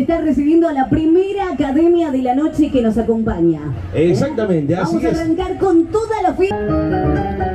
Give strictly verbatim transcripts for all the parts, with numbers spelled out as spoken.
estar recibiendo a la primera academia de la noche que nos acompaña. Exactamente, así Vamos a arrancar con toda la fiesta.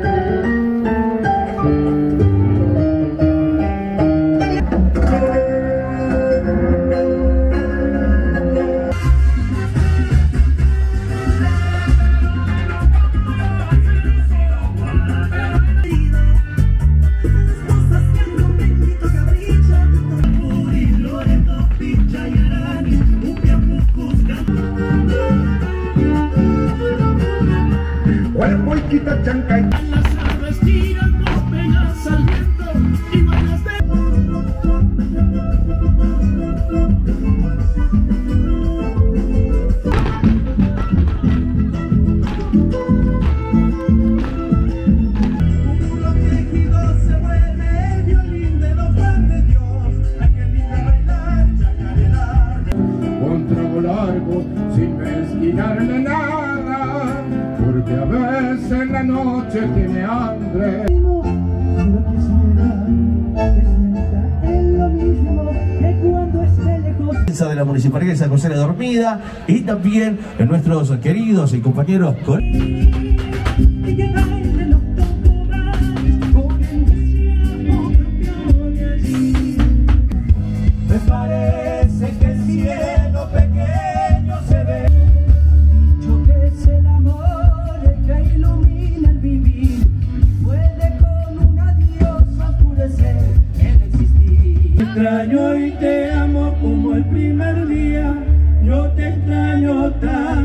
Quita chanca y las aves tiran dos penas al viento y bailas de... Un puro tejido se vuelve el violín de los grandes Dios. Hay que lindo bailar, chacarera. Con trago largo, sin mezquinarle nada, porque a veces en la noche tiene hambre. Pero quisiera que sienta en lo mismo que cuando esté lejos. De la Municipalidad de San José de la Dormida y también en nuestros queridos y compañeros con... Y que bailen los tocobales con entusiasmo propio de allí. Me parece que el cielo pequeño se ve. Dicho que es el amor el que ilumina el vivir, puede con un adiós oscurecer el existir. Te extraño y te amo como el primer día, yo te extraño tanto.